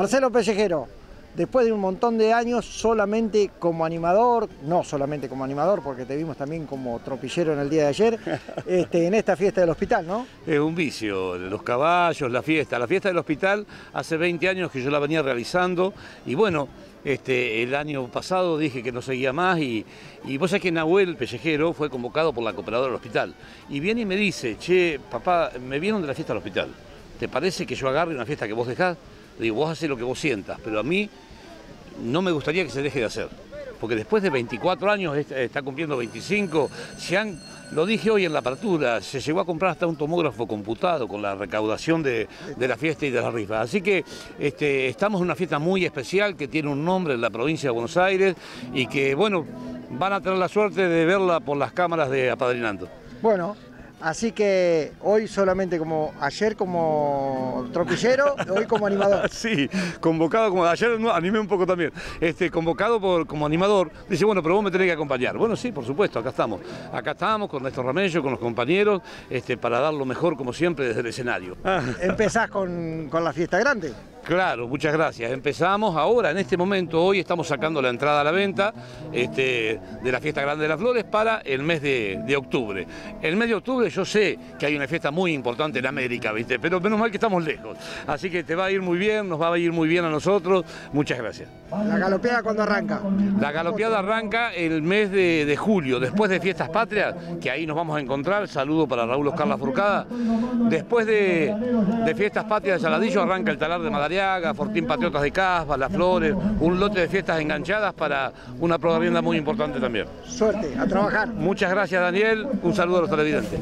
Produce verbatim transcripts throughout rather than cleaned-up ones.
Marcelo Pellejero, después de un montón de años solamente como animador, no solamente como animador, porque te vimos también como tropillero en el día de ayer, este, en esta fiesta del hospital, ¿no? Es un vicio, los caballos, la fiesta. La fiesta del hospital hace veinte años que yo la venía realizando y bueno, este, el año pasado dije que no seguía más y, y vos sabés que Nahuel Pellejero fue convocado por la cooperadora del hospital y viene y me dice, che, papá, me vieron de la fiesta del hospital, ¿te parece que yo agarre una fiesta que vos dejás? Le digo, vos hacés lo que vos sientas, pero a mí no me gustaría que se deje de hacer, porque después de veinticuatro años, está cumpliendo veinticinco, se han, lo dije hoy en la apertura, se llegó a comprar hasta un tomógrafo computado con la recaudación de, de la fiesta y de la rifa. Así que este, estamos en una fiesta muy especial que tiene un nombre en la provincia de Buenos Aires y que, bueno, van a tener la suerte de verla por las cámaras de Apadrinando. Bueno, así que hoy solamente como ayer como tropillero, hoy como animador. Sí, convocado como ayer no, animé un poco también. Este, convocado por, como animador, dice, bueno, pero vos me tenés que acompañar. Bueno, sí, por supuesto, acá estamos. Acá estamos con Néstor Ramello, con los compañeros, este, para dar lo mejor, como siempre, desde el escenario. ¿Empezás con, con la fiesta grande? Claro, muchas gracias. Empezamos ahora, en este momento, hoy estamos sacando la entrada a la venta este, de la Fiesta Grande de las Flores para el mes de, de octubre. El mes de octubre yo sé que hay una fiesta muy importante en América, ¿viste? Pero menos mal que estamos lejos. Así que te va a ir muy bien, nos va a ir muy bien a nosotros. Muchas gracias. ¿La galopeada cuándo arranca? La galopeada arranca el mes de, de julio, después de Fiestas Patrias, que ahí nos vamos a encontrar. Saludo para Raúl Oscar Lafourcade. Después de, de Fiestas Patrias de Saladillo arranca el talar de Madariaga, Fortín Patriotas de Casba, Las Flores, un lote de fiestas enganchadas para una propaganda muy importante también. Suerte, a trabajar. Muchas gracias, Daniel. Un saludo a los televidentes.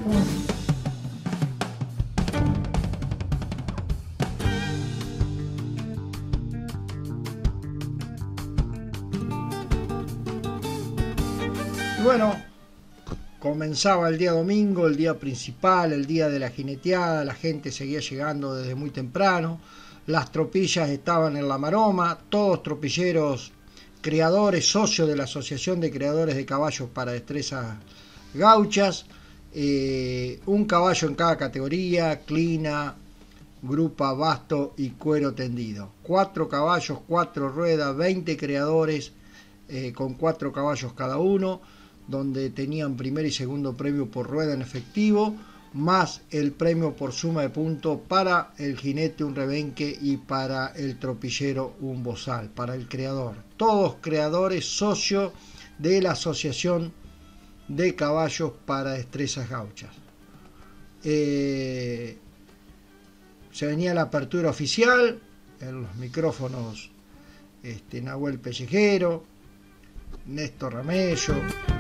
Bueno, comenzaba el día domingo, el día principal, el día de la jineteada, la gente seguía llegando desde muy temprano, las tropillas estaban en la maroma, todos tropilleros, creadores, socios de la Asociación de Creadores de Caballos para Destrezas Gauchas, eh, un caballo en cada categoría, clina, grupa, basto y cuero tendido. Cuatro caballos, cuatro ruedas, veinte creadores eh, con cuatro caballos cada uno, donde tenían primer y segundo premio por rueda en efectivo, más el premio por suma de puntos para el jinete un rebenque y para el tropillero un bozal, para el creador. Todos creadores socios de la Asociación de Caballos para Destrezas Gauchas. Eh, se venía la apertura oficial, en los micrófonos este, Nahuel Pellejero, Néstor Ramello.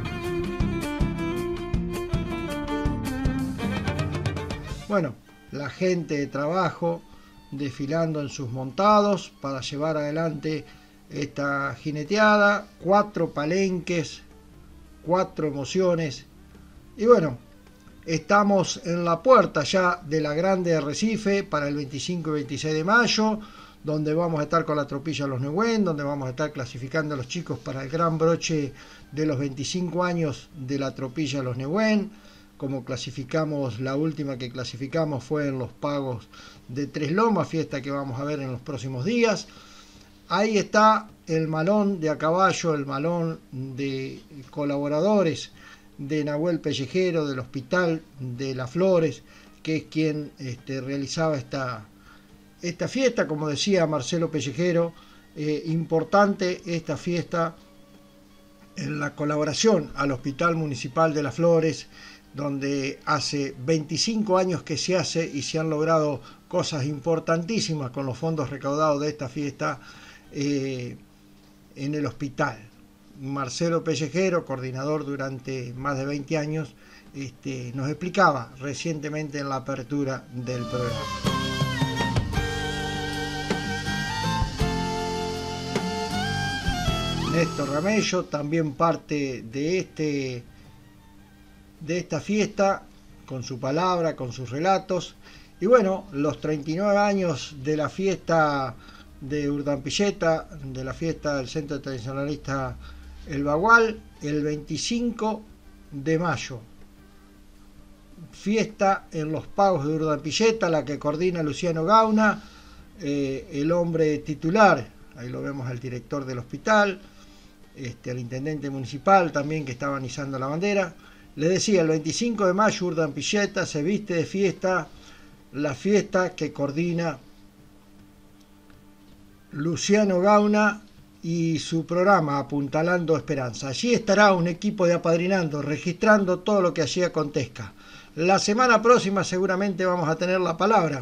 Bueno, la gente de trabajo desfilando en sus montados para llevar adelante esta jineteada, cuatro palenques, cuatro emociones. Y bueno, estamos en la puerta ya de la Grande de Recife para el veinticinco y veintiséis de mayo, donde vamos a estar con la tropilla Los Neuquén, donde vamos a estar clasificando a los chicos para el gran broche de los veinticinco años de la tropilla Los Neuquén. Como clasificamos, la última que clasificamos fue en los pagos de Tres Lomas, fiesta que vamos a ver en los próximos días. Ahí está el malón de a caballo, el malón de colaboradores de Nahuel Pellejero, del Hospital de Las Flores, que es quien este, realizaba esta, esta fiesta. Como decía Marcelo Pellejero, eh, importante esta fiesta en la colaboración al Hospital Municipal de Las Flores, donde hace veinticinco años que se hace y se han logrado cosas importantísimas con los fondos recaudados de esta fiesta eh, en el hospital. Marcelo Pellejero, coordinador durante más de veinte años, este, nos explicaba recientemente en la apertura del programa. Néstor Ramello, también parte de este de esta fiesta, con su palabra, con sus relatos. Y bueno, los treinta y nueve años de la fiesta de Urdampilleta, de la fiesta del Centro Tradicionalista El Bagual, el veinticinco de mayo. Fiesta en los pagos de Urdampilleta, la que coordina Luciano Gauna, eh, el hombre titular. Ahí lo vemos al director del hospital, este, al intendente municipal también que estaban izando la bandera. Les decía, el veinticinco de mayo Urdampilleta se viste de fiesta, la fiesta que coordina Luciano Gauna y su programa Apuntalando Esperanza. Allí estará un equipo de apadrinando, registrando todo lo que allí acontezca. La semana próxima seguramente vamos a tener la palabra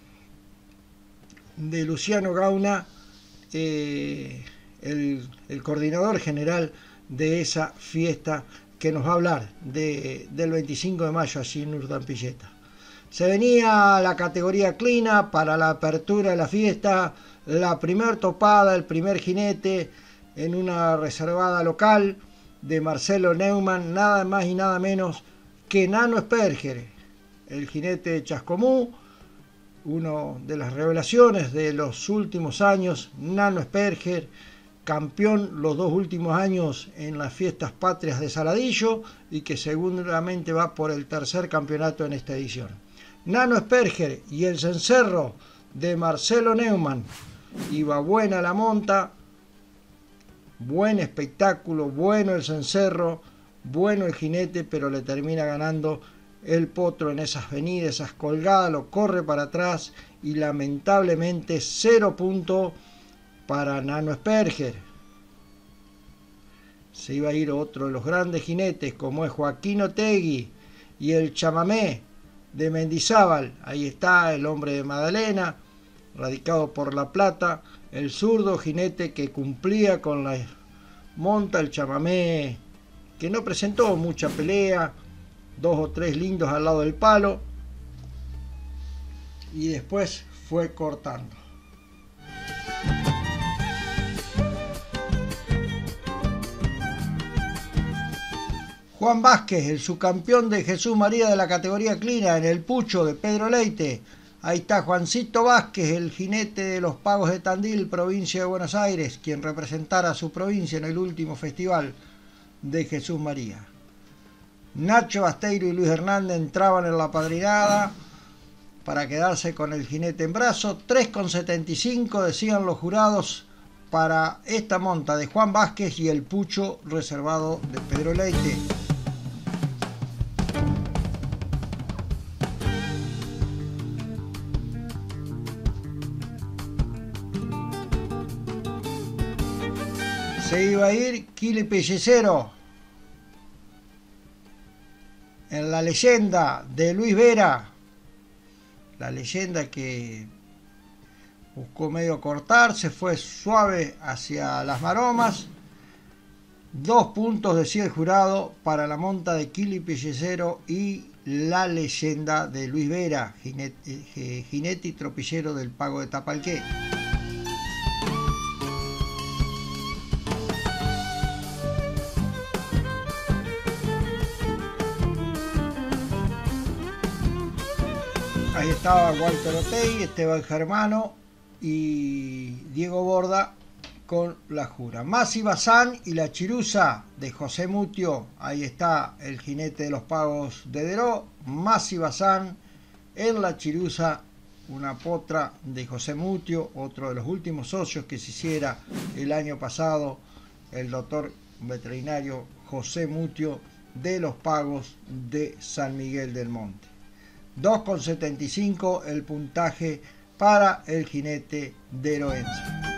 de Luciano Gauna, eh, el, el coordinador general de esa fiesta, que nos va a hablar de, del veinticinco de mayo allí en Urdampilleta. Se venía la categoría Clina para la apertura de la fiesta, la primer topada, el primer jinete en una reservada local de Marcelo Neumann, nada más y nada menos que Nano Sperger, el jinete de Chascomú, uno de las revelaciones de los últimos años. Nano Sperger, campeón los dos últimos años en las fiestas patrias de Saladillo y que seguramente va por el tercer campeonato en esta edición. Nano Sperger y el cencerro de Marcelo Neumann. Iba buena la monta, buen espectáculo, bueno el cencerro, bueno el jinete, pero le termina ganando el potro en esas venidas, esas colgadas, lo corre para atrás y lamentablemente cero punto para Nano Sperger. Se iba a ir otro de los grandes jinetes como es Joaquín Otegui y el chamamé de Mendizábal. Ahí está el hombre de Magdalena, radicado por La Plata, el zurdo jinete que cumplía con la monta, el chamamé, que no presentó mucha pelea, dos o tres lindos al lado del palo, y después fue cortando. Juan Vázquez, el subcampeón de Jesús María de la categoría Clina en el Pucho de Pedro Leite. Ahí está Juancito Vázquez, el jinete de los Pagos de Tandil, provincia de Buenos Aires, quien representara a su provincia en el último festival de Jesús María. Nacho Basteiro y Luis Hernández entraban en la padrinada para quedarse con el jinete en brazo. tres con setenta y cinco decían los jurados para esta monta de Juan Vázquez y el Pucho reservado de Pedro Leite. Se iba a ir Kili Pellecero en la leyenda de Luis Vera, la leyenda que buscó medio cortar, se fue suave hacia las maromas. Dos puntos decía el jurado para la monta de Kili Pellecero y la leyenda de Luis Vera, jinete, jinete y tropillero del Pago de Tapalqué. Ahí estaba Walter Otey, Esteban Germano y Diego Borda con la jura. Masi Bazán y la Chirusa de José Mutio. Ahí está el jinete de los Pagos de Deró. Masi Bazán en la Chirusa, una potra de José Mutio, otro de los últimos socios que se hiciera el año pasado, el doctor veterinario José Mutio de los Pagos de San Miguel del Monte. dos con setenta y cinco el puntaje para el jinete de Loenza.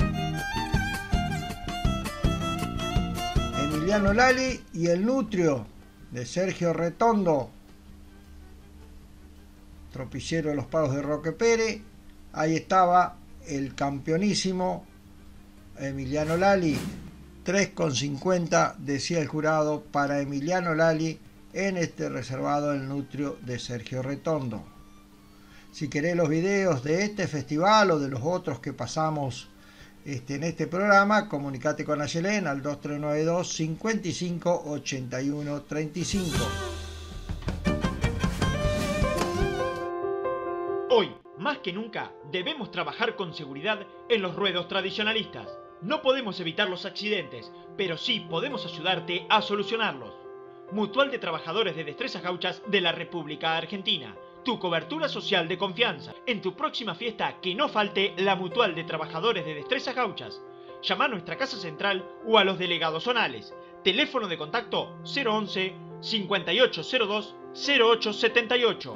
Emiliano Lali y el Nutrio de Sergio Retondo, tropillero de los Pagos de Roque Pérez. Ahí estaba el campeonísimo Emiliano Lali. tres con cincuenta decía el jurado para Emiliano Lali en este reservado el Nutrio de Sergio Retondo. Si querés los videos de este festival o de los otros que pasamos este, en este programa, comunicate con Ayelén al dos tres nueve dos, cinco cinco, ocho uno tres cinco. Hoy, más que nunca, debemos trabajar con seguridad en los ruedos tradicionalistas. No podemos evitar los accidentes, pero sí podemos ayudarte a solucionarlos. Mutual de Trabajadores de Destrezas Gauchas de la República Argentina. tu cobertura social de confianza. En tu próxima fiesta, que no falte la Mutual de Trabajadores de Destrezas Gauchas. Llama a nuestra casa central o a los delegados zonales. Teléfono de contacto cero once, cincuenta y ocho cero dos, cero ocho setenta y ocho.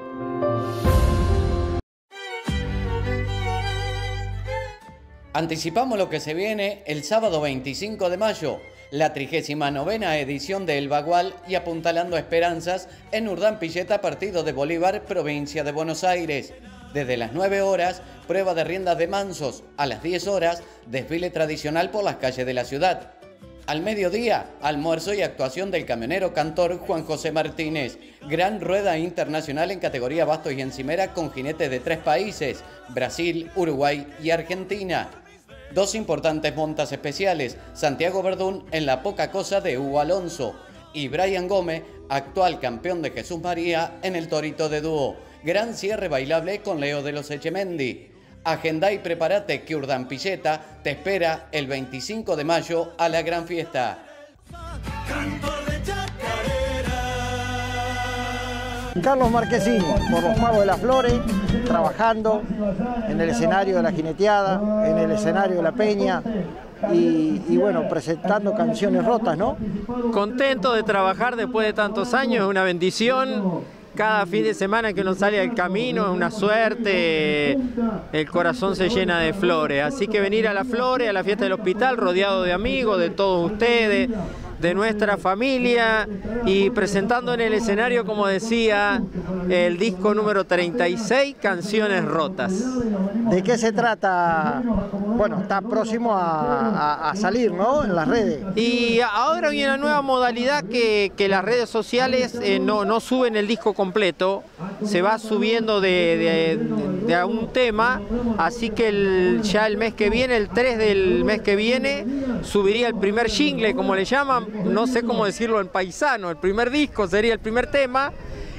Anticipamos lo que se viene el sábado veinticinco de mayo, la trigésima novena edición de El Bagual y Apuntalando Esperanzas en Urdán-Pilleta, partido de Bolívar, provincia de Buenos Aires. Desde las nueve horas, prueba de riendas de mansos. A las diez horas, desfile tradicional por las calles de la ciudad. Al mediodía, almuerzo y actuación del camionero cantor Juan José Martínez. Gran rueda internacional en categoría bastos y encimera con jinetes de tres países, Brasil, Uruguay y Argentina. Dos importantes montas especiales, Santiago Verdún en La Poca Cosa de Hugo Alonso y Brian Gómez, actual campeón de Jesús María en el Torito de Dúo. Gran cierre bailable con Leo de los Echemendi. Agenda y prepárate que Urdán-Pilleta te espera el veinticinco de mayo a la gran fiesta. Carlos Marquesini, por los Magos de las Flores, trabajando en el escenario de la jineteada, en el escenario de la peña y, y bueno, presentando canciones rotas, ¿no? Contento de trabajar después de tantos años, es una bendición. Cada fin de semana que uno sale al camino es una suerte, el corazón se llena de flores. Así que venir a las Flores, a la fiesta del hospital, rodeado de amigos, de todos ustedes, de nuestra familia y presentando en el escenario, como decía, el disco número treinta y seis, Canciones Rotas. ¿De qué se trata? Bueno, está próximo a, a, a salir, ¿no? En las redes. Y ahora viene la nueva modalidad que, que las redes sociales eh, no, no suben el disco completo, se va subiendo de, de, de a un tema, así que el, ya el mes que viene, el tres del mes que viene, subiría el primer jingle, como le llaman, no sé cómo decirlo en paisano, el primer disco sería el primer tema,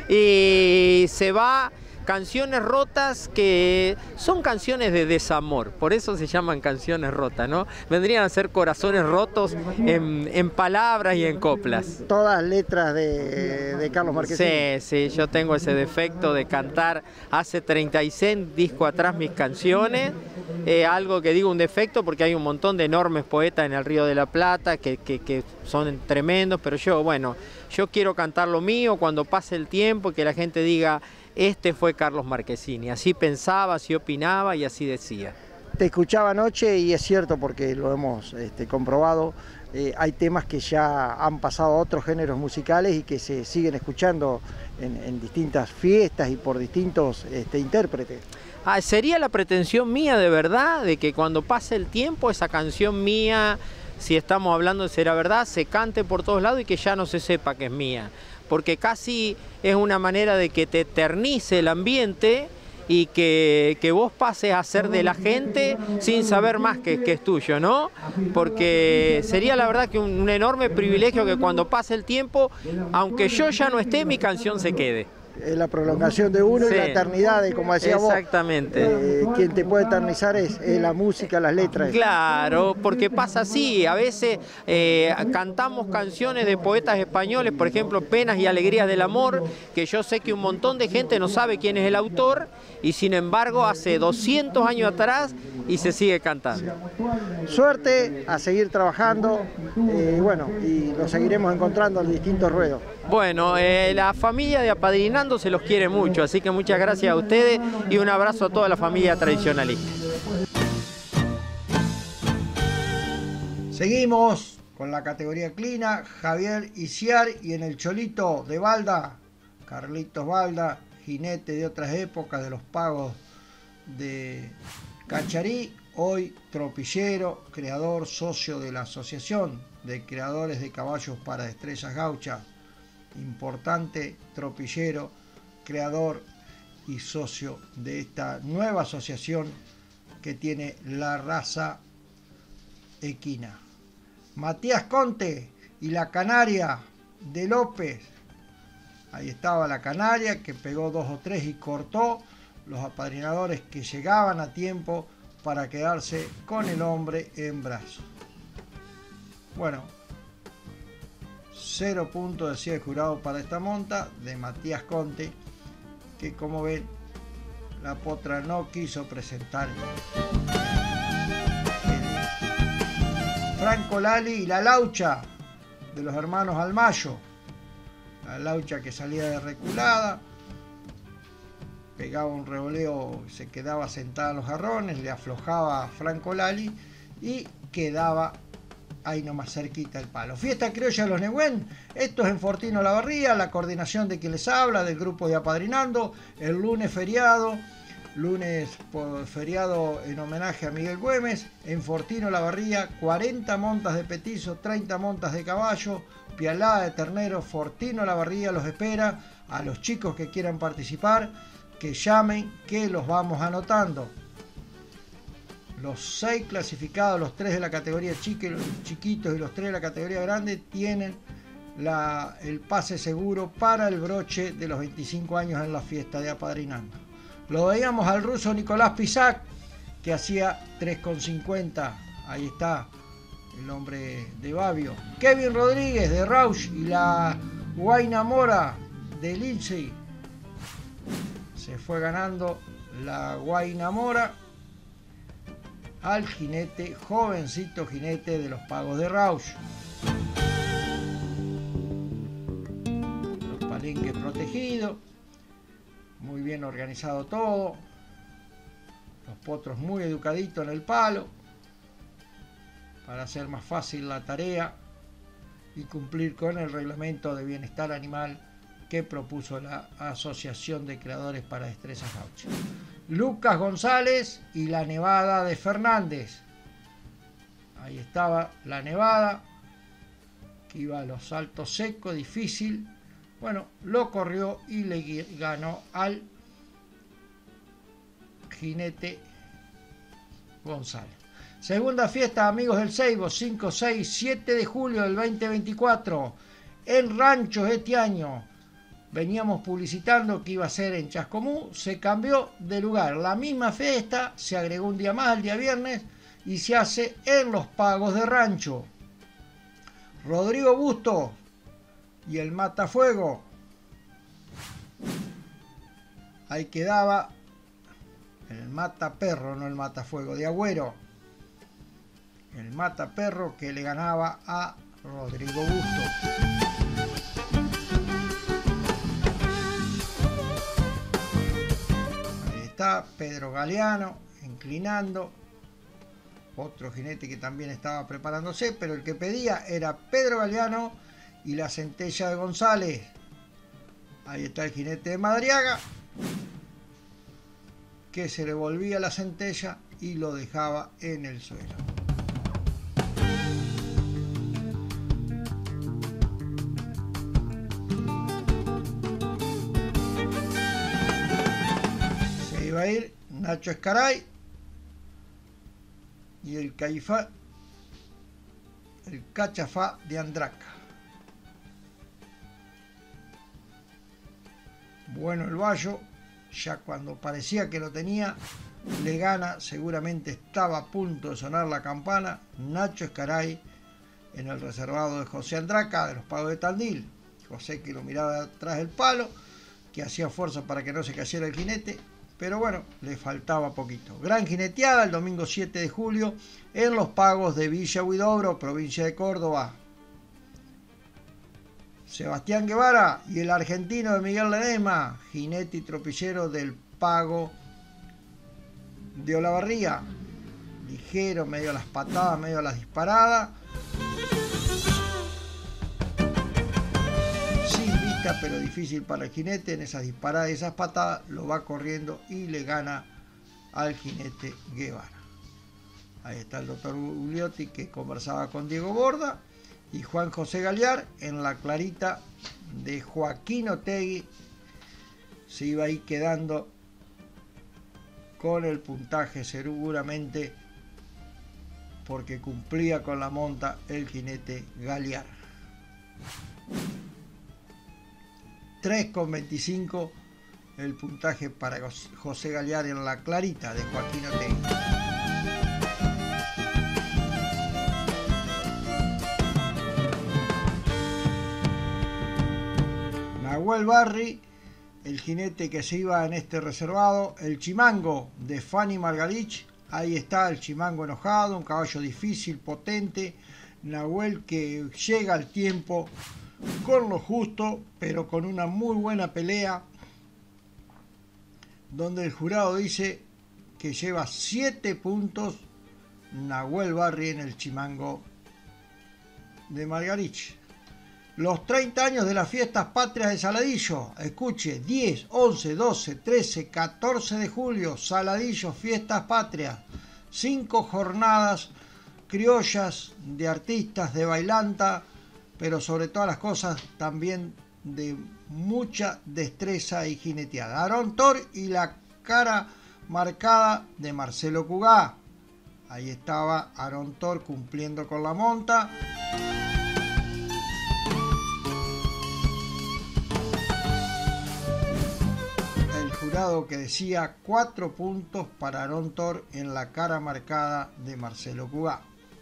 y se va Canciones Rotas, que son canciones de desamor, por eso se llaman canciones rotas, ¿no? Vendrían a ser corazones rotos en, en palabras y en coplas. Todas letras de, de Carlos Marquesini. Sí, sí, yo tengo ese defecto de cantar hace treinta y seis discos atrás mis canciones, eh, algo que digo un defecto porque hay un montón de enormes poetas en el Río de la Plata que, que, que son tremendos, pero yo, bueno, yo quiero cantar lo mío cuando pase el tiempo y que la gente diga: este fue Carlos Marquesini, así pensaba, así opinaba y así decía. Te escuchaba anoche y es cierto porque lo hemos este, comprobado, eh, hay temas que ya han pasado a otros géneros musicales y que se siguen escuchando en, en distintas fiestas y por distintos este, intérpretes. Ah, sería la pretensión mía de verdad, de que cuando pase el tiempo esa canción mía, si estamos hablando de Será Verdad, se cante por todos lados y que ya no se sepa que es mía. Porque casi es una manera de que te eternice el ambiente y que, que vos pases a ser de la gente sin saber más que, que es tuyo, ¿no? Porque sería la verdad que un, un enorme privilegio que cuando pase el tiempo, aunque yo ya no esté, mi canción se quede. Es la prolongación de uno sí. Y la eternidad, y como decía vos, exactamente. Eh, quien te puede eternizar es, es la música, las letras. Claro, porque pasa así, a veces eh, cantamos canciones de poetas españoles, por ejemplo, Penas y Alegrías del Amor, que yo sé que un montón de gente no sabe quién es el autor, y sin embargo hace doscientos años atrás y se sigue cantando. Suerte, a seguir trabajando, eh, bueno, y lo seguiremos encontrando en distintos ruedos. Bueno, eh, la familia de Apadrinando se los quiere mucho, así que muchas gracias a ustedes y un abrazo a toda la familia tradicionalista. Seguimos con la categoría Clina, Javier Iciar, y en el Cholito de Balda, Carlitos Balda, jinete de otras épocas, de los pagos de Cacharí, hoy tropillero, creador, socio de la Asociación de Creadores de Caballos para Destrezas Gauchas, importante tropillero, creador y socio de esta nueva asociación que tiene la raza equina. Matías Conte y la canaria de López. Ahí estaba la canaria que pegó dos o tres y cortó los apadrinadores que llegaban a tiempo para quedarse con el hombre en brazos. Bueno, cero puntos decía el jurado para esta monta de Matías Conte, que como ven la potra no quiso presentar. Franco Lali y la Laucha de los hermanos Almayo. La Laucha que salía de reculada, pegaba un revoleo, se quedaba sentada en los jarrones, le aflojaba a Franco Lali y quedaba ahí nomás cerquita el palo. Fiesta criolla de los Nehuen, esto es en Fortino Lavarría, la coordinación de quien les habla, del grupo de Apadrinando, el lunes feriado, lunes por feriado en homenaje a Miguel Güemes, en Fortino Lavarría, cuarenta montas de petizo, treinta montas de caballo, pialada de ternero. Fortino Lavarría los espera, a los chicos que quieran participar, que llamen, que los vamos anotando. Los seis clasificados, los tres de la categoría chiquitos y los tres de la categoría grande, tienen la, el pase seguro para el broche de los veinticinco años en la fiesta de Apadrinando. Lo veíamos al ruso Nicolás Pisac, que hacía tres con cincuenta. Ahí está el hombre de Babio. Kevin Rodríguez de Rausch y la Guaina Mora de Lindsay. Se fue ganando la Guaina Mora al jinete, jovencito jinete de los Pagos de Rausch. Los palenques protegidos. Muy bien organizado todo. Los potros muy educaditos en el palo para hacer más fácil la tarea y cumplir con el reglamento de bienestar animal que propuso la Asociación de Creadores para Destrezas Gauchas. Lucas González y la Nevada de Fernández. Ahí estaba la Nevada, que iba a los saltos secos, difícil. Bueno, lo corrió y le ganó al jinete González. Segunda fiesta, amigos del Seibo, cinco, seis, siete de julio del veinte veinticuatro, en Ranchos este año. Veníamos publicitando que iba a ser en Chascomú, se cambió de lugar. La misma fiesta se agregó un día más, el día viernes, y se hace en los Pagos de Rancho. Rodrigo Busto y el Matafuego. Ahí quedaba el Mataperro, no el Matafuego, de Agüero. El Mataperro que le ganaba a Rodrigo Busto. Ahí está Pedro Galeano inclinando. Otro jinete que también estaba preparándose, pero el que pedía era Pedro Galeano y la centella de González. Ahí está el jinete de Madariaga, que se le volvía la centella y lo dejaba en el suelo. Se iba a ir Nacho Escaray y el Caifá, el Cachafá de Andraca. Bueno, el Bayo, ya cuando parecía que lo tenía, le gana, seguramente estaba a punto de sonar la campana, Nacho Escaray en el reservado de José Andraca, de los Pagos de Tandil. José que lo miraba atrás del palo, que hacía fuerza para que no se cayera el jinete, pero bueno, le faltaba poquito. Gran jineteada el domingo siete de julio en los Pagos de Villa Huidobro, provincia de Córdoba. Sebastián Guevara y el argentino de Miguel Ledesma, jinete y tropillero del Pago de Olavarría. Ligero, medio a las patadas, medio a las disparadas. Sin vista, pero difícil para el jinete. En esas disparadas y esas patadas lo va corriendo y le gana al jinete Guevara. Ahí está el doctor Gugliotti que conversaba con Diego Borda. Y Juan José Galear en la clarita de Joaquín Otegui se iba ahí quedando con el puntaje seguramente porque cumplía con la monta el jinete Galear. tres con veinticinco el puntaje para José Galear en la clarita de Joaquín Otegui. Nahuel Barri el jinete que se iba en este reservado, el Chimango de Fanny Margalich. Ahí está el Chimango enojado, un caballo difícil, potente. Nahuel que llega al tiempo con lo justo, pero con una muy buena pelea, donde el jurado dice que lleva siete puntos Nahuel Barry en el Chimango de Margalich. Los treinta años de las fiestas patrias de Saladillo. Escuche, diez, once, doce, trece, catorce de julio, Saladillo, fiestas patrias. Cinco jornadas criollas de artistas, de bailanta, pero sobre todas las cosas también de mucha destreza y jineteada. Aarón Tor y la cara marcada de Marcelo Cugá. Ahí estaba Aarón Tor cumpliendo con la monta. Jurado que decía cuatro puntos para Aarón Tor en la cara marcada de Marcelo Cugá.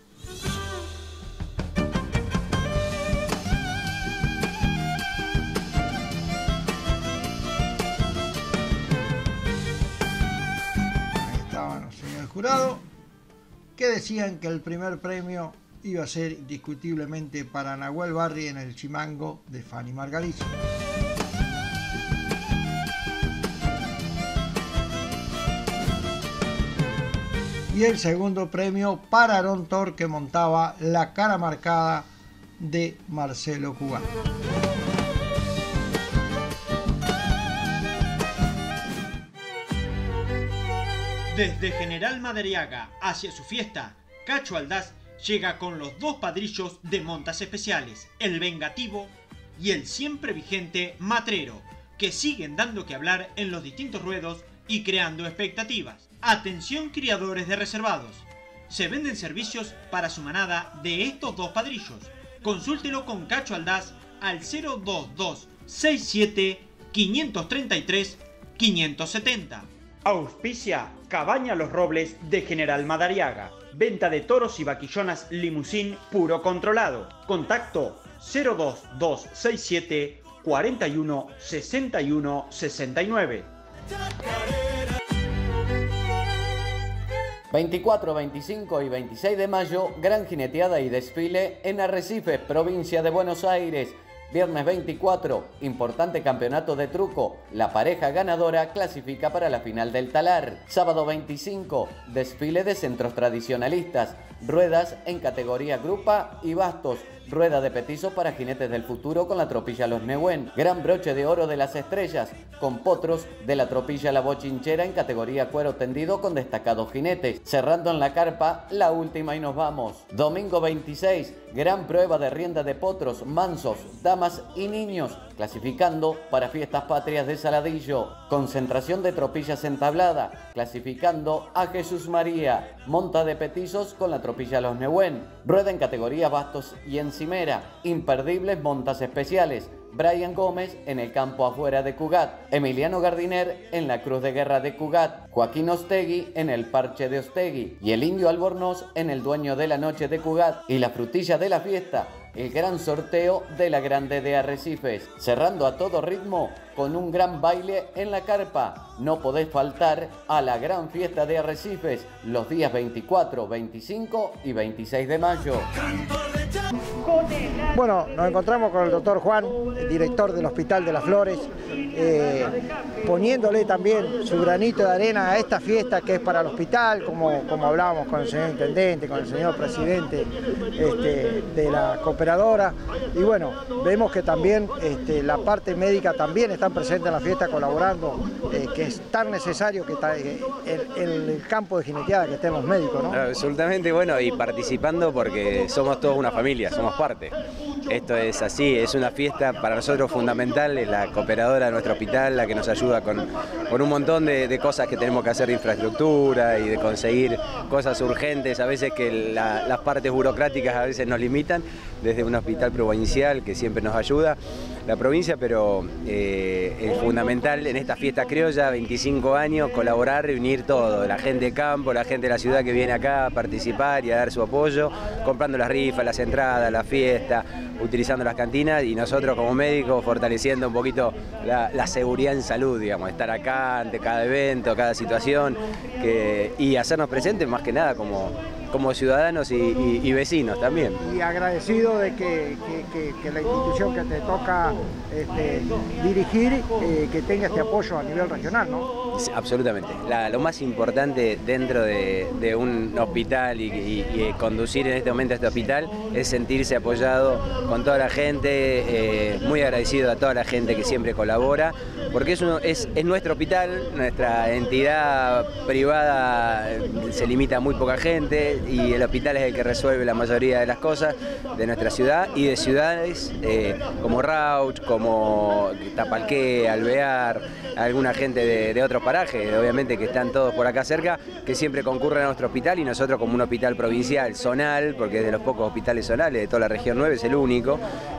Ahí estaban los señores jurados que decían que el primer premio iba a ser indiscutiblemente para Nahuel Barry en el Chimango de Fanny Margalich. Y el segundo premio para Aarón Tor, que montaba la cara marcada de Marcelo Cugá. Desde General Madariaga hacia su fiesta, Cacho Aldaz llega con los dos padrillos de montas especiales, el vengativo y el siempre vigente matrero, que siguen dando que hablar en los distintos ruedos y creando expectativas. Atención criadores de reservados, se venden servicios para su manada de estos dos padrillos. Consúltelo con Cacho Aldaz al cero dos dos seis siete cinco tres tres cinco siete cero. Auspicia Cabaña Los Robles de General Madariaga. Venta de toros y vaquillonas limusín puro controlado. Contacto cero dos dos seis siete cuatro uno seis uno seis nueve. veinticuatro, veinticinco y veintiséis de mayo, gran jineteada y desfile en Arrecifes, provincia de Buenos Aires. Viernes veinticuatro, importante campeonato de truco. La pareja ganadora clasifica para la final del talar. Sábado veinticinco, desfile de centros tradicionalistas. Ruedas en categoría grupa y bastos. Rueda de petizo para jinetes del futuro con la tropilla Los Nehuen. Gran broche de oro de las estrellas con potros de la tropilla La Bochinchera en categoría cuero tendido con destacados jinetes. Cerrando en la carpa, la última y nos vamos. Domingo veintiséis, gran prueba de rienda de potros, mansos, damas y niños, clasificando para fiestas patrias de Saladillo. Concentración de tropillas entablada, clasificando a Jesús María. Monta de petizos con la tropilla Los Nehuen. Rueda en categoría bastos y encimera. Imperdibles montas especiales. Brian Gómez en el campo afuera de Cugat, Emiliano Gardiner en la Cruz de Guerra de Cugat, Joaquín Ostegui en el Parche de Ostegui y el Indio Albornoz en el Dueño de la Noche de Cugat. Y la frutilla de la fiesta, el gran sorteo de la Grande de Arrecifes, cerrando a todo ritmo con un gran baile en la carpa. No podés faltar a la gran fiesta de Arrecifes los días veinticuatro, veinticinco y veintiséis de mayo. Bueno, nos encontramos con el doctor Juan, el director del Hospital de las Flores, eh, poniéndole también su granito de arena a esta fiesta que es para el hospital, como, como hablábamos con el señor intendente, con el señor presidente este, de la cooperadora. Y bueno, vemos que también este, la parte médica también están presentes en la fiesta colaborando, eh, que es tan necesario que está, eh, en, en el campo de jineteada que estén los médicos, ¿no? Absolutamente, bueno, y participando porque somos todos una familia, somos parte. Esto es así, es una fiesta para nosotros fundamental, es la cooperadora de nuestro hospital, la que nos ayuda con, con un montón de, de cosas que tenemos que hacer de infraestructura y de conseguir cosas urgentes, a veces que la, las partes burocráticas a veces nos limitan, desde un hospital provincial que siempre nos ayuda la provincia, pero eh, es fundamental en esta fiesta criolla, veinticinco años, colaborar, reunir todo, la gente de campo, la gente de la ciudad que viene acá a participar y a dar su apoyo, comprando las rifas, las entradas, la fiesta, utilizando las cantinas y nosotros como médicos fortaleciendo un poquito la, la seguridad en salud, digamos, estar acá ante cada evento, cada situación que, y hacernos presentes más que nada como, como ciudadanos y, y, y vecinos también. Y agradecido de que, que, que, que la institución que te toca este, dirigir, eh, que tenga este apoyo a nivel regional, ¿no? Absolutamente. La, lo más importante dentro de, de un hospital y, y, y conducir en este momento este hospital es sentirse apoyado con toda la gente, eh, muy agradecido a toda la gente que siempre colabora, porque es, uno, es, es nuestro hospital, nuestra entidad privada se limita a muy poca gente y el hospital es el que resuelve la mayoría de las cosas de nuestra ciudad y de ciudades eh, como Rauch, como Tapalqué, Alvear, alguna gente de, de otros parajes, obviamente que están todos por acá cerca, que siempre concurren a nuestro hospital y nosotros como un hospital provincial, zonal, porque es de los pocos hospitales zonales de toda la región nueve, es el único,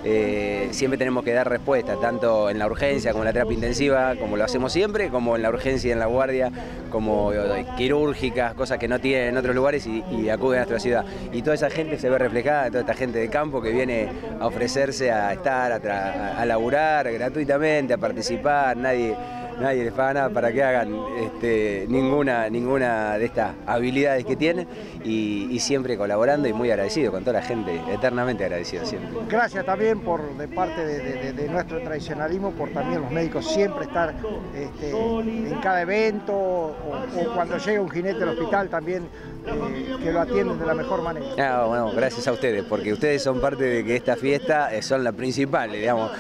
eh, siempre tenemos que dar respuesta, tanto en la urgencia como en la terapia intensiva, como lo hacemos siempre, como en la urgencia y en la guardia, como eh, quirúrgicas, cosas que no tienen en otros lugares y, y acuden a nuestra ciudad. Y toda esa gente se ve reflejada, toda esta gente de campo que viene a ofrecerse a estar, a, a laburar gratuitamente, a participar, nadie... Nadie les paga nada para que hagan este, ninguna, ninguna de estas habilidades que tienen y, y siempre colaborando y muy agradecido con toda la gente, eternamente agradecido siempre. Gracias también por de parte de, de, de nuestro tradicionalismo, por también los médicos siempre estar este, en cada evento o, o cuando llega un jinete al hospital también eh, que lo atienden de la mejor manera. Ah, bueno, gracias a ustedes, porque ustedes son parte de que esta fiesta eh, son las principales, digamos.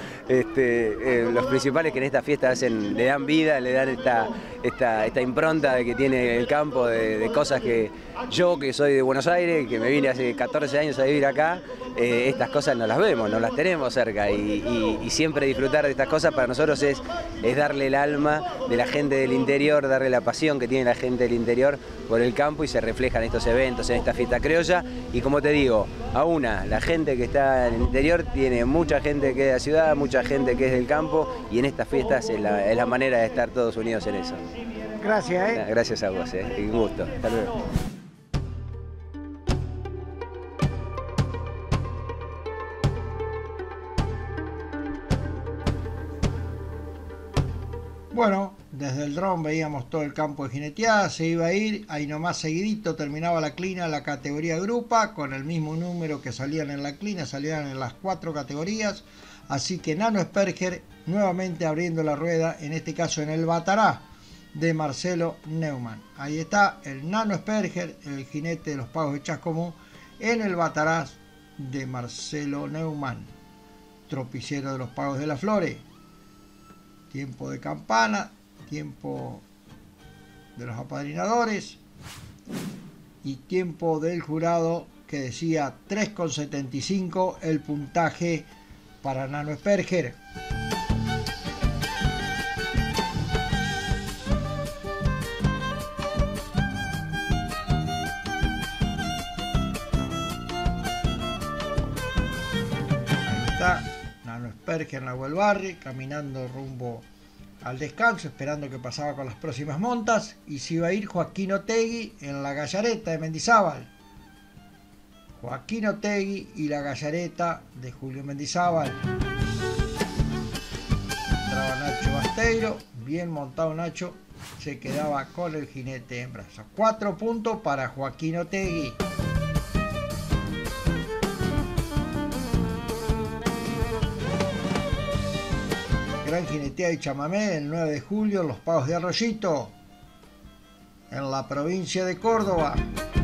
Este, eh, los principales que en esta fiesta hacen, le dan vida, le dan esta, esta, esta impronta de que tiene el campo, de, de cosas que yo, que soy de Buenos Aires, que me vine hace catorce años a vivir acá, eh, estas cosas no las vemos, no las tenemos cerca y, y, y siempre disfrutar de estas cosas para nosotros es, es darle el alma de la gente del interior, darle la pasión que tiene la gente del interior por el campo y se refleja en estos eventos, en esta fiesta criolla y como te digo, a una, la gente que está en el interior tiene mucha gente que es de la ciudad, mucha gente que es del campo y en estas fiestas es la, es la manera de estar todos unidos en eso. Gracias, ¿eh? Gracias a vos, ¿eh? Un gusto. Hasta luego. Bueno, desde el dron veíamos todo el campo de jineteada, se iba a ir, ahí nomás seguidito terminaba la clina, la categoría grupa, con el mismo número que salían en la clina, salían en las cuatro categorías, así que Nano Sperger nuevamente abriendo la rueda, en este caso en el Batará de Marcelo Neumann. Ahí está el Nano Sperger, el jinete de los pagos de Chascomún, en el Batará de Marcelo Neumann, tropicero de los pagos de las Flores. Tiempo de campana, tiempo de los apadrinadores y tiempo del jurado que decía tres con setenta y cinco el puntaje para Nano Sperger. Ahí está Nano Sperger en la Huelbarri, caminando rumbo al descanso, esperando que pasaba con las próximas montas, y se iba a ir Joaquín Otegui en la Gallareta de Mendizábal. Joaquín Otegui y la Gallareta de Julio Mendizábal. Entraba Nacho Basteiro, bien montado Nacho, se quedaba con el jinete en brazos. Cuatro puntos para Joaquín Otegui. Gran jinetea y chamamé el nueve de julio en los pagos de Arroyito, en la provincia de Córdoba.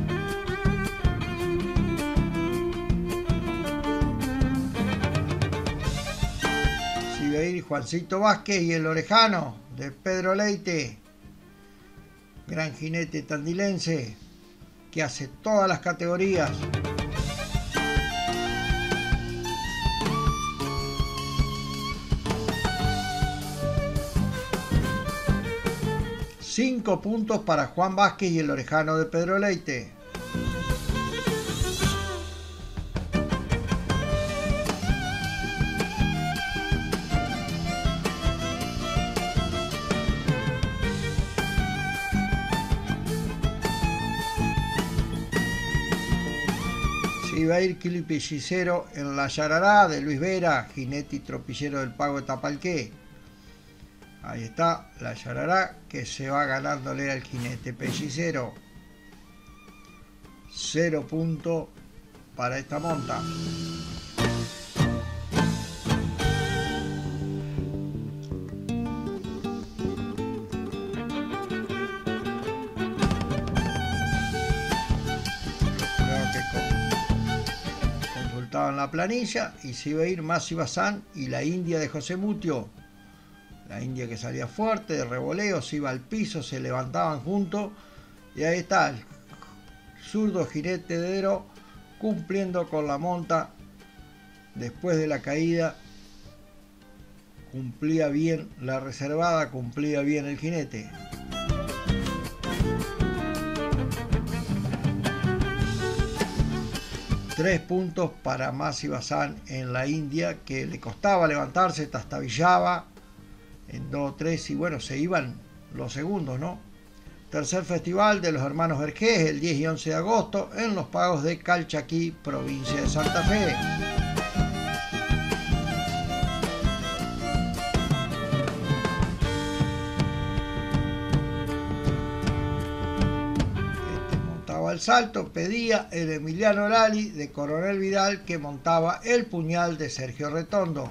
Se iba a ir Juancito Vázquez y el Orejano de Pedro Leite, gran jinete tandilense que hace todas las categorías. Cinco puntos para Juan Vázquez y el Orejano de Pedro Leite. Se iba a ir Kili Pellicero en la Yarará de Luis Vera, jinete y tropillero del Pago de Tapalqué. Ahí está la Yarará que se va ganándole al jinete Pellicero. Cero puntos para esta monta. Consultaban la planilla y se iba a ir Masi Bazán y la India de José Mutio. La India que salía fuerte, de revoleo, se iba al piso, se levantaban juntos. Y ahí está el zurdo jinete de Dero cumpliendo con la monta. Después de la caída, cumplía bien la reservada, cumplía bien el jinete. Tres puntos para Masi Bazán en la India, que le costaba levantarse, tastabillaba en dos tres y bueno, se iban los segundos, ¿no? Tercer festival de los hermanos Vergés, el diez y once de agosto, en los pagos de Calchaquí, provincia de Santa Fe. Este montaba el salto, pedía el Emiliano Lali de Coronel Vidal, que montaba el puñal de Sergio Retondo.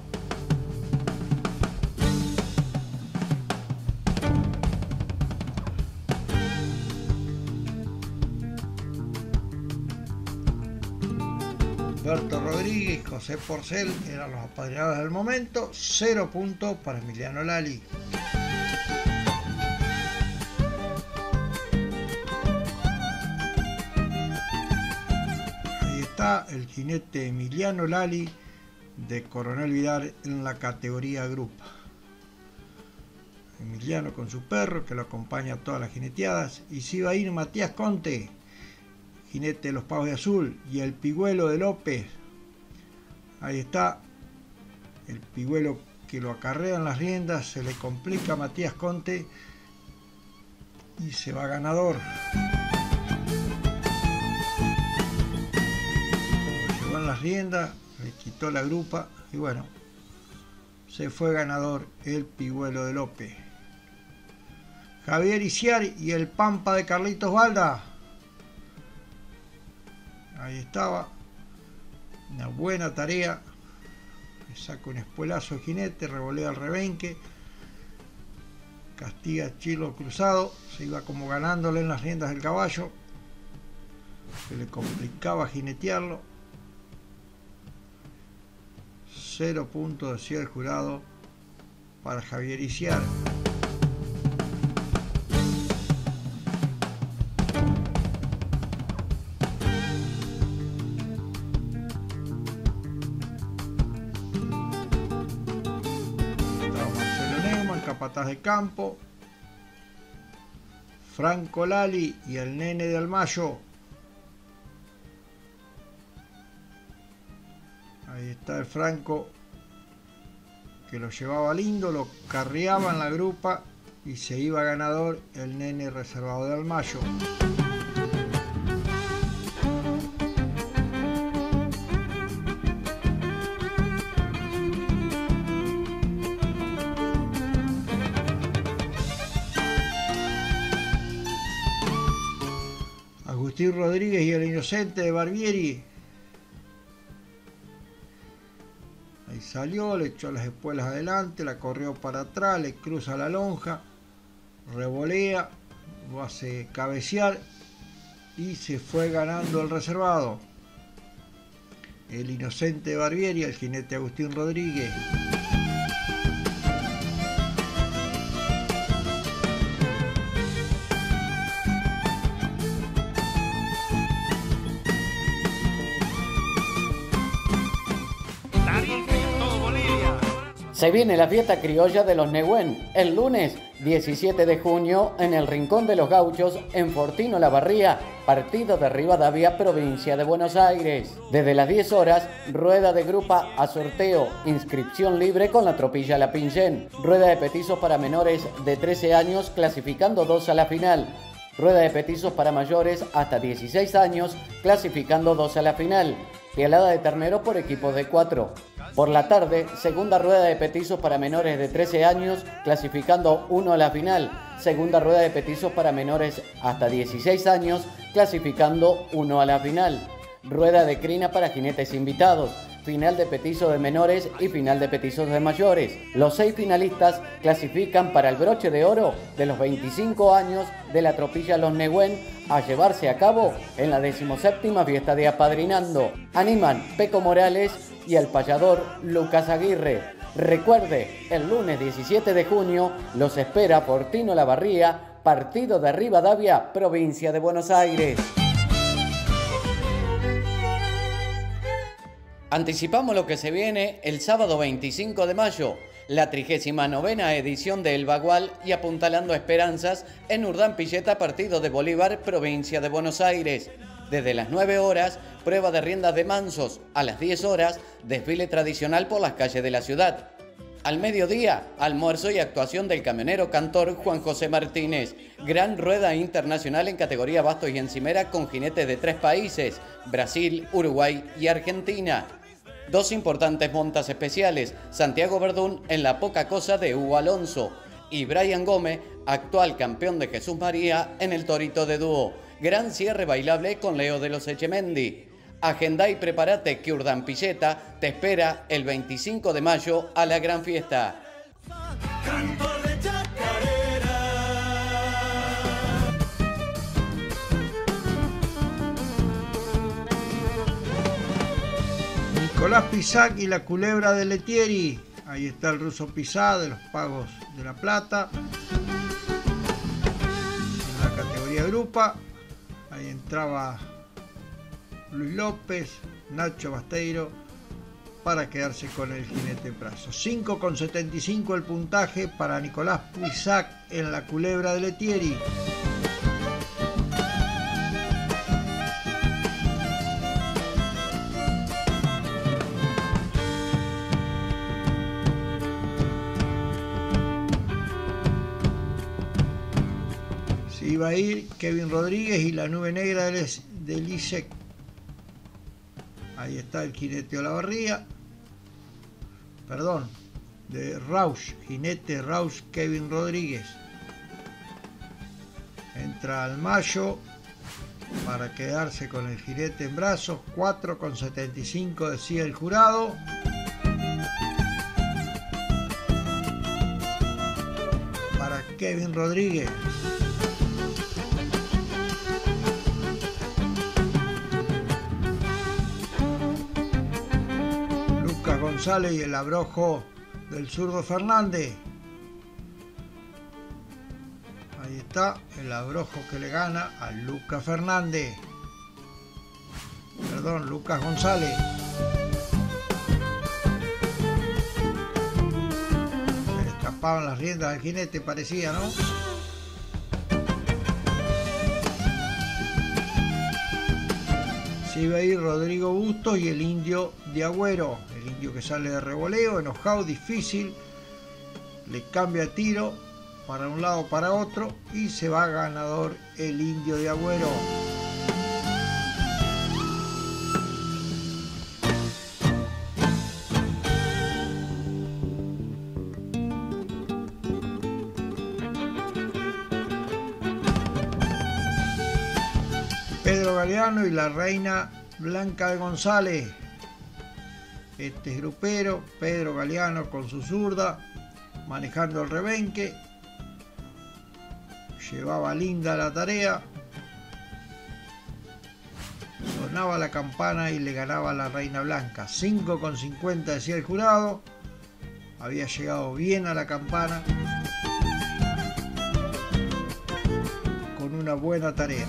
Alberto Rodríguez y José Porcel eran los apadrinados del momento. Cero puntos para Emiliano Lali. Ahí está el jinete Emiliano Lali de Coronel Vidal en la categoría grupa. Emiliano con su perro que lo acompaña a todas las jineteadas. Y se iba a ir Matías Conte, jinete de los Pagos de Azul, y el Pigüelo de López. Ahí está el Pigüelo que lo acarrea en las riendas, se le complica a Matías Conte y se va ganador. Lo llevó en las riendas, le quitó la grupa y bueno, se fue ganador el Pigüelo de López. Javier Iciar y el Pampa de Carlitos Balda. Ahí estaba, una buena tarea. Le saca un espuelazo al jinete, revolea el rebenque, castiga a Chilo cruzado, se iba como ganándole en las riendas del caballo, se le complicaba jinetearlo. Cero puntos, decía el jurado, para Javier Iciar. Capataz de campo, Franco Lali y el Nene de Almayo. Ahí está el Franco que lo llevaba lindo, lo carreaba en la grupa y se iba ganador el Nene reservado de Almayo. Agustín Rodríguez y el Inocente de Barbieri. Ahí salió, le echó las espuelas adelante, la corrió para atrás, le cruza la lonja, revolea, lo hace cabecear y se fue ganando el reservado. El Inocente de Barbieri, el jinete Agustín Rodríguez. Se viene la fiesta criolla de los Nehuen el lunes diecisiete de junio en el Rincón de los Gauchos en Fortino La Barría, partido de Rivadavia, provincia de Buenos Aires. Desde las diez horas, rueda de grupa a sorteo, inscripción libre con la tropilla La Pingén, rueda de petizos para menores de trece años clasificando dos a la final, rueda de petizos para mayores hasta dieciséis años clasificando dos a la final. pialada de ternero por equipos de cuatro. Por la tarde, segunda rueda de petizos para menores de trece años, clasificando uno a la final. Segunda rueda de petizos para menores hasta dieciséis años, clasificando uno a la final. Rueda de crina para jinetes invitados. Final de petizo de menores y final de petizos de mayores. Los seis finalistas clasifican para el broche de oro de los veinticinco años de la tropilla Los Nehuen a llevarse a cabo en la decimoséptima fiesta de Apadrinando. Animan Peco Morales y el payador Lucas Aguirre. Recuerde, el lunes diecisiete de junio los espera Fortino Lavarría, partido de Rivadavia, provincia de Buenos Aires. Anticipamos lo que se viene el sábado veinticinco de mayo, la trigésima novena edición de El Bagual y Apuntalando Esperanzas en Urdán Pilleta, partido de Bolívar, provincia de Buenos Aires. Desde las nueve horas, prueba de riendas de mansos. A las diez horas, desfile tradicional por las calles de la ciudad. Al mediodía, almuerzo y actuación del camionero cantor Juan José Martínez. Gran rueda internacional en categoría bastos y encimera con jinetes de tres países, Brasil, Uruguay y Argentina. Dos importantes montas especiales, Santiago Verdún en La Poca Cosa de Hugo Alonso y Brian Gómez, actual campeón de Jesús María en el Torito de Dúo. Gran cierre bailable con Leo de los Echemendi. Agenda y prepárate que Urdán Pilleta te espera el veinticinco de mayo a la gran fiesta. Cantor de chacarera. Nicolás Pisac y la culebra de Letieri. Ahí está el ruso Pizá de los Pagos de la Plata. En la categoría grupa. Ahí entraba Luis López, Nacho Basteiro, para quedarse con el jinete en brazos. cinco con setenta y cinco el puntaje para Nicolás Pisac en la culebra de Letieri. Se iba a ir Kevin Rodríguez y la nube negra de Lisek. Ahí está el jinete Olavarría, perdón, de Rausch, jinete Rausch Kevin Rodríguez. Entra al Mayo para quedarse con el jinete en brazos, cuatro con setenta y cinco decía el jurado. Para Kevin Rodríguez. González y el abrojo del zurdo Fernández. Ahí está el abrojo que le gana a Lucas Fernández. Perdón, Lucas González. Se le escapaban las riendas al jinete, parecía, ¿no? Se iba a ir Rodrigo Bustos y el indio de Agüero. El indio que sale de revoleo, enojado, difícil. Le cambia tiro para un lado, para otro. Y se va ganador el indio de Agüero. Pedro Galeano y la reina Blanca de González. Este es grupero, Pedro Galeano con su zurda, manejando el rebenque. Llevaba linda la tarea. Sonaba la campana y le ganaba a la reina Blanca. cinco con cincuenta decía el jurado. Había llegado bien a la campana. Con una buena tarea.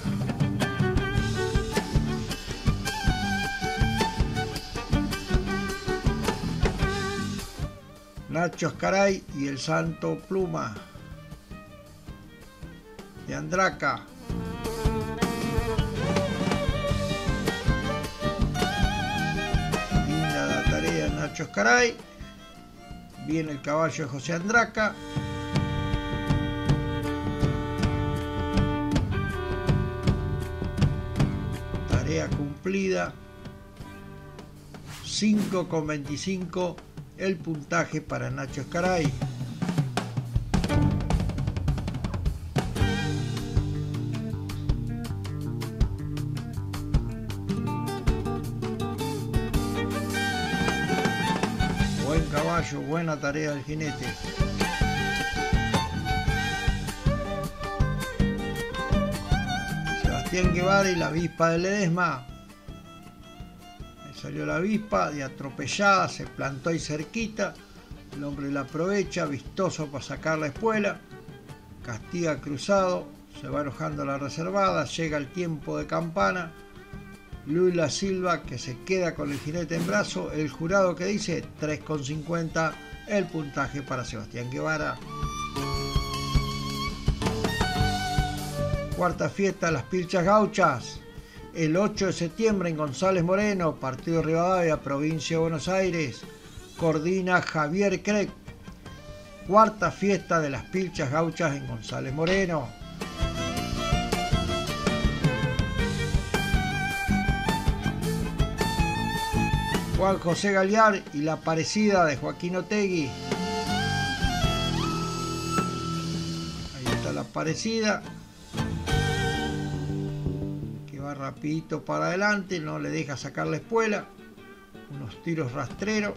Nacho Escaray y el Santo Pluma de Andraca. Linda la tarea Nacho Escaray. Viene el caballo de José Andraca. Tarea cumplida. cinco con veinticinco el puntaje para Nacho Escaray. Buen caballo, buena tarea del jinete. Sebastián Guevara y la avispa de Ledesma. Salió la avispa de atropellada, se plantó ahí cerquita. El hombre la aprovecha, vistoso para sacar la espuela. Castiga cruzado, se va enojando la reservada. Llega el tiempo de campana. Lula Silva, que se queda con el jinete en brazo. El jurado que dice tres con cincuenta el puntaje para Sebastián Guevara. Cuarta fiesta, las Pilchas Gauchas. El ocho de septiembre en González Moreno, Partido Rivadavia, Provincia de Buenos Aires. Coordina Javier Craig. Cuarta fiesta de las Pilchas Gauchas en González Moreno. Juan José Galiar y la Aparecida de Joaquín Otegui. Ahí está la Aparecida, que va rapidito para adelante, no le deja sacar la espuela. Unos tiros rastreros.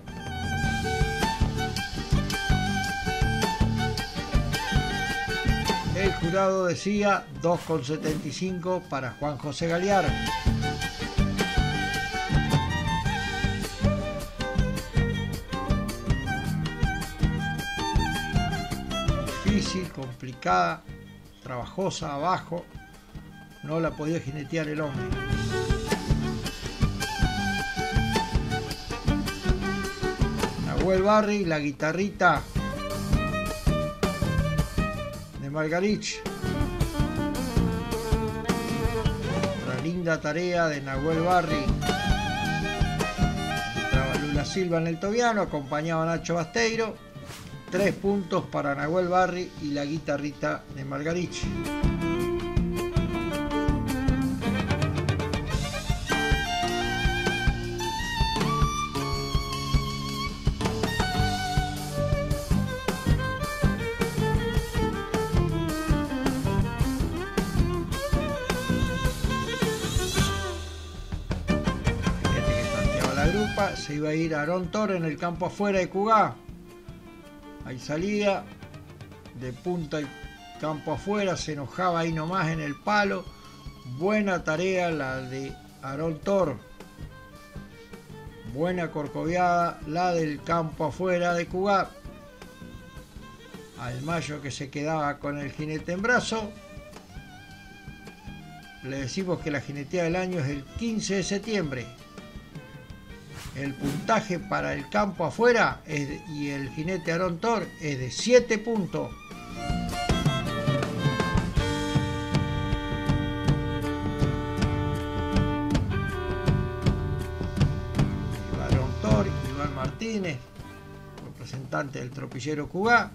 El jurado decía dos con setenta y cinco para Juan José Galiar. Difícil, complicada, trabajosa abajo, no la podía jinetear el hombre. Nahuel Barri, la guitarrita de Margarich. Otra linda tarea de Nahuel Barri. Entraba Lula Silva en el tobiano, acompañaba a Nacho Basteiro. Tres puntos para Nahuel Barri y la guitarrita de Margarich. Este que tanteaba la grupa, se iba a ir a Aarón Toro en el campo afuera de Cugá. Ahí salía de punta y campo afuera, se enojaba ahí nomás en el palo. Buena tarea la de Aarón Toro. Buena corcoviada la del campo afuera de Cugá. Al Mayo, que se quedaba con el jinete en brazo. Le decimos que la jineteada del año es el quince de septiembre. El puntaje para el campo afuera es de, y el jinete Aarón Toro es de siete puntos. Aarón Toro, Iván Martínez, representante del tropillero Cugá.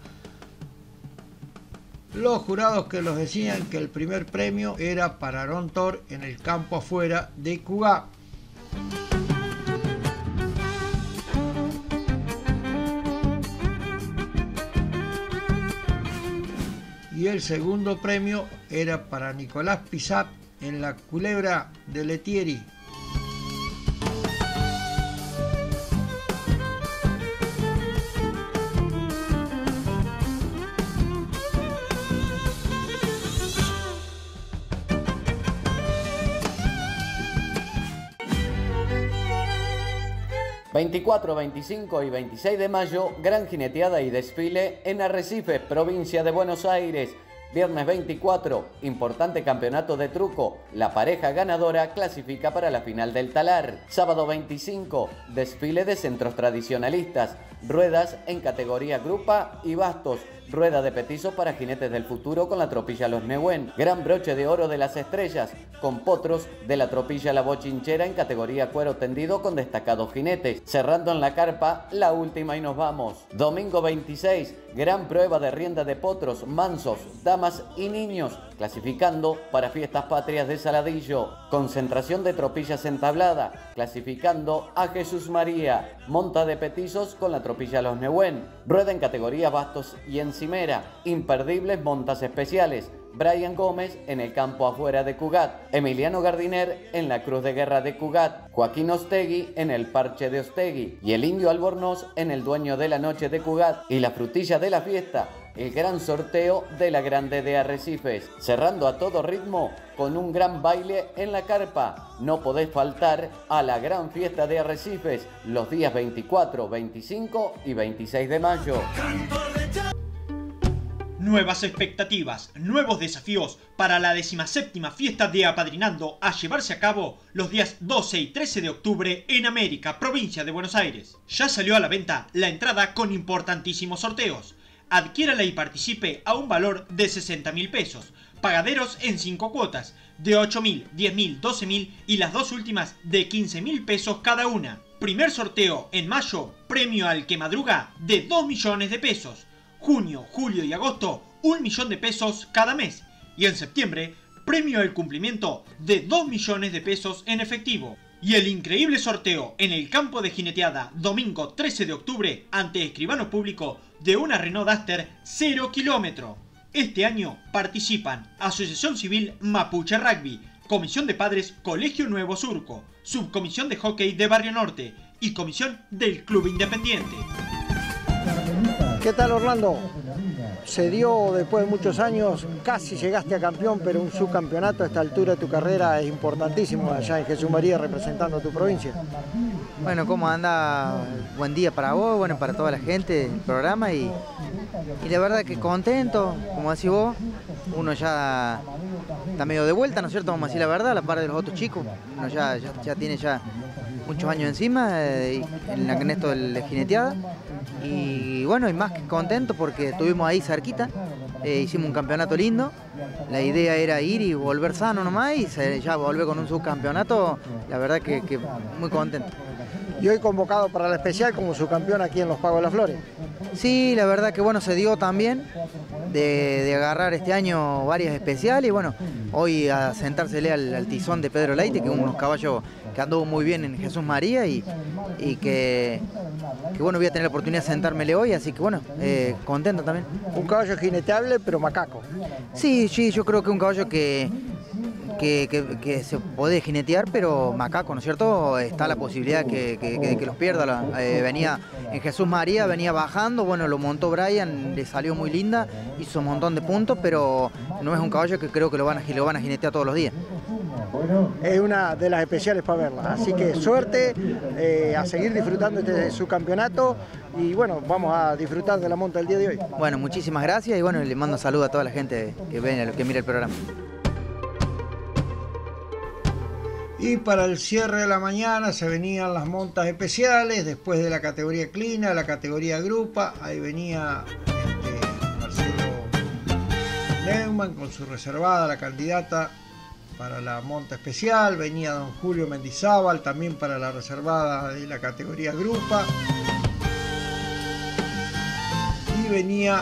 Los jurados que los decían que el primer premio era para Aarón Toro en el campo afuera de Cugá. Y el segundo premio era para Nicolás Pizap en la Culebra de Letieri. veinticuatro, veinticinco y veintiséis de mayo, gran jineteada y desfile en Arrecife, provincia de Buenos Aires. Viernes veinticuatro, importante campeonato de truco. La pareja ganadora clasifica para la final del talar. Sábado veinticinco, desfile de centros tradicionalistas. Ruedas en categoría grupa y bastos. rueda de petizo para jinetes del futuro con la tropilla Los Nehuen, gran broche de oro de las estrellas, con potros de la tropilla La Bochinchera en categoría cuero tendido con destacados jinetes. Cerrando en la carpa, la última y nos vamos. Domingo veintiséis, gran prueba de rienda de potros, mansos, damas y niños, clasificando para Fiestas Patrias de Saladillo. Concentración de tropillas entablada, clasificando a Jesús María. Monta de petizos con la tropilla Los Nehuen. Rueda en categoría bastos y encimera. Imperdibles montas especiales. Brian Gómez en el campo afuera de Cugat, Emiliano Gardiner en la Cruz de Guerra de Cugat, Joaquín Ostegui en el Parche de Ostegui y el Indio Albornoz en el Dueño de la Noche de Cugat. Y la frutilla de la fiesta, el gran sorteo de la Grande de Arrecifes, cerrando a todo ritmo con un gran baile en la carpa. No podés faltar a la gran fiesta de Arrecifes los días veinticuatro, veinticinco y veintiséis de mayo. Nuevas expectativas, nuevos desafíos para la decimaséptima fiesta de Apadrinando a llevarse a cabo los días doce y trece de octubre en América, provincia de Buenos Aires. Ya salió a la venta la entrada con importantísimos sorteos. Adquiérala y participe a un valor de sesenta mil pesos, pagaderos en cinco cuotas, de ocho mil, diez mil, doce mil y las dos últimas de quince mil pesos cada una. Primer sorteo en mayo, premio al que madruga de dos millones de pesos. Junio, julio y agosto, un millón de pesos cada mes. Y en septiembre, premio al cumplimiento de dos millones de pesos en efectivo. Y el increíble sorteo en el campo de jineteada, domingo trece de octubre, ante escribano público de una Renault Duster cero kilómetro. Este año participan Asociación Civil Mapuche Rugby, Comisión de Padres Colegio Nuevo Surco, Subcomisión de Hockey de Barrio Norte y Comisión del Club Independiente. ¿Qué tal, Orlando? Se dio después de muchos años, casi llegaste a campeón, pero un subcampeonato a esta altura de tu carrera es importantísimo allá en Jesús María representando a tu provincia. Bueno, ¿cómo anda? Buen día para vos, bueno, para toda la gente del programa y, y la verdad que contento, como decís vos, uno ya está medio de vuelta, ¿no es cierto? Vamos a decir la verdad, a la par de los otros chicos, uno ya, ya, ya tiene ya muchos años encima eh, en, la, en esto de la jineteada. Y bueno, y más que contento porque estuvimos ahí cerquita, eh, hicimos un campeonato lindo, la idea era ir y volver sano nomás y se, ya volver con un subcampeonato, la verdad que, que muy contento. Y hoy convocado para la especial como subcampeón aquí en Los Pagos de las Flores. Sí, la verdad que bueno, se dio también de, de agarrar este año varias especiales y bueno, hoy a sentársele al, al tizón de Pedro Leite, que es unos caballos que anduvo muy bien en Jesús María y, y que, que bueno, voy a tener la oportunidad de sentármele hoy, así que bueno, eh, contento también. Un caballo jineteable pero macaco. Sí, sí, yo creo que un caballo que, que, que, que se puede jinetear pero macaco, ¿no es cierto? Está la posibilidad que, que, que, que los pierda. La, eh, venía en Jesús María, venía bajando, bueno, lo montó Brian, le salió muy linda, hizo un montón de puntos, pero no es un caballo que creo que lo van a, lo van a jinetear todos los días. Es una de las especiales para verla, así que suerte, eh, a seguir disfrutando de su campeonato y bueno, vamos a disfrutar de la monta el día de hoy. Bueno, muchísimas gracias y bueno, le mando saludos a toda la gente que ve, que mira el programa. Y para el cierre de la mañana se venían las montas especiales, después de la categoría Clina, la categoría Grupa, ahí venía este, Marcelo Neumann con su reservada, la candidata para la monta especial, venía don Julio Mendizábal también para la reservada de la categoría Grupa y venía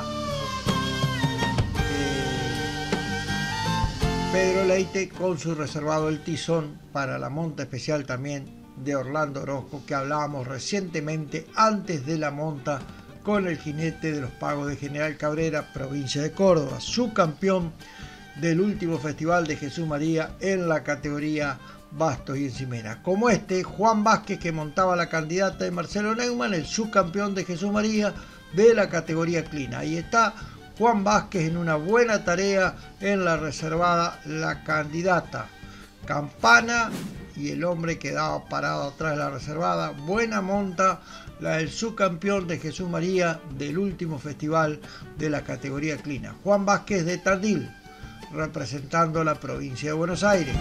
eh, Pedro Leite con su reservado El Tizón para la monta especial también de Orlando Orozco, que hablábamos recientemente antes de la monta con el jinete de los Pagos de General Cabrera, provincia de Córdoba, subcampeón del último festival de Jesús María en la categoría bastos y encimera. Como este, Juan Vázquez, que montaba la candidata de Marcelo Neumann, el subcampeón de Jesús María de la categoría Clina. Ahí está Juan Vázquez en una buena tarea en la reservada, la candidata Campana y el hombre que daba parado atrás de la reservada. Buena monta la del subcampeón de Jesús María del último festival de la categoría Clina, Juan Vázquez de Tardil, representando a la provincia de Buenos Aires.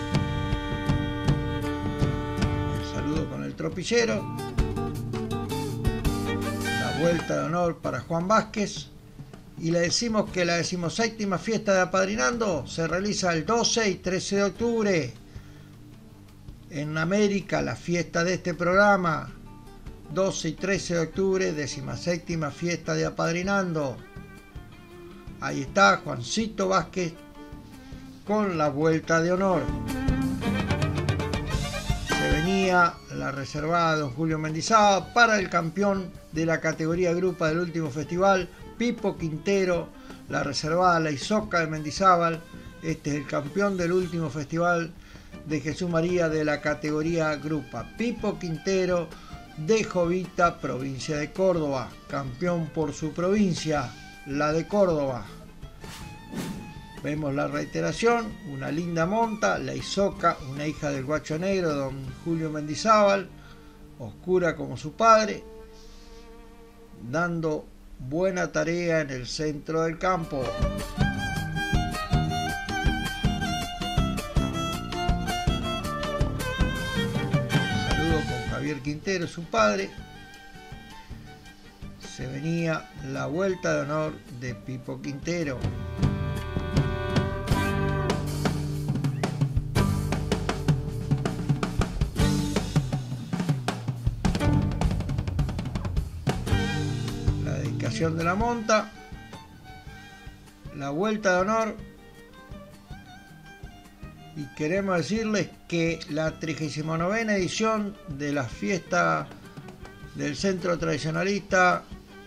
El saludo con el tropillero. Vuelta de honor para Juan Vázquez. Y le decimos que la decimoséptima fiesta de Apadrinando se realiza el doce y trece de octubre. En América, la fiesta de este programa, doce y trece de octubre, decimoséptima fiesta de Apadrinando. Ahí está Juancito Vázquez con la vuelta de honor. Se venía la reservada de don Julio Mendizábal para el campeón de la categoría grupa del último festival, Pipo Quintero, la reservada La Isoca de Mendizábal. Este es el campeón del último festival de Jesús María de la categoría grupa. Pipo Quintero de Jovita, provincia de Córdoba, campeón por su provincia, la de Córdoba. Vemos la reiteración, una linda monta, La Isoca, una hija del Guacho Negro, don Julio Mendizábal, oscura como su padre, dando buena tarea en el centro del campo. Saludo con Javier Quintero, su padre. Se venía la vuelta de honor de Pipo Quintero. De la monta, la vuelta de honor, y queremos decirles que la trigésima novena edición de la fiesta del Centro Tradicionalista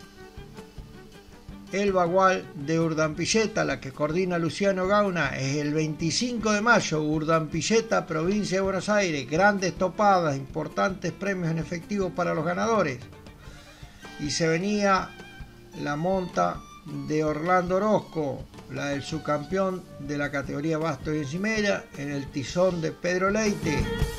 El Bagual de Urdampilleta, la que coordina Luciano Gauna, es el veinticinco de mayo, Urdampilleta, provincia de Buenos Aires. Grandes topadas, importantes premios en efectivo para los ganadores. Y se venía la monta de Orlando Orozco, la del subcampeón de la categoría Basto y Encimera, en el tizón de Pedro Leite.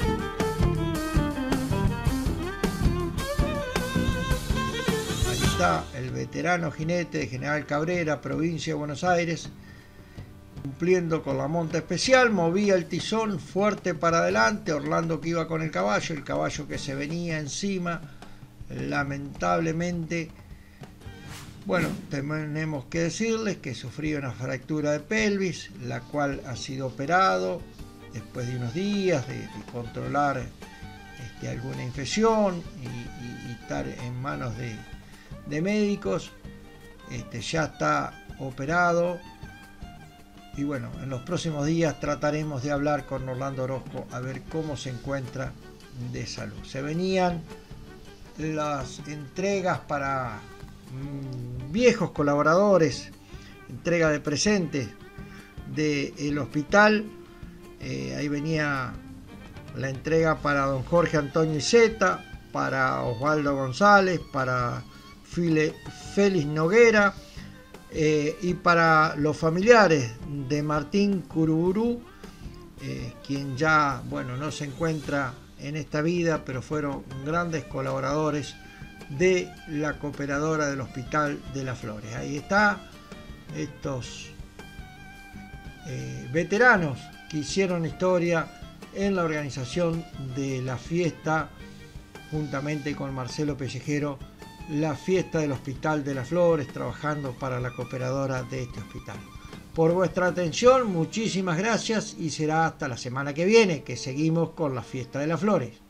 Ahí está el veterano jinete de General Cabrera, provincia de Buenos Aires, cumpliendo con la monta especial. Movía el tizón fuerte para adelante, Orlando que iba con el caballo, el caballo que se venía encima, lamentablemente. Bueno, tenemos que decirles que sufrió una fractura de pelvis, la cual ha sido operado después de unos días de, de controlar este, alguna infección y, y, y estar en manos de, de médicos. Este, ya está operado y bueno, en los próximos días trataremos de hablar con Orlando Orozco a ver cómo se encuentra de salud. Se venían las entregas para viejos colaboradores, entrega de presentes del hospital. Eh, ahí venía la entrega para don Jorge Antonio Iseta, para Osvaldo González, para File, Félix Noguera eh, y para los familiares de Martín Curuburú, eh, quien ya bueno no se encuentra en esta vida, pero fueron grandes colaboradores de la cooperadora del Hospital de las Flores. Ahí está, estos eh, veteranos que hicieron historia en la organización de la fiesta, juntamente con Marcelo Pellejero, la fiesta del Hospital de las Flores, trabajando para la cooperadora de este hospital. Por vuestra atención, muchísimas gracias y será hasta la semana que viene, que seguimos con la fiesta de las Flores.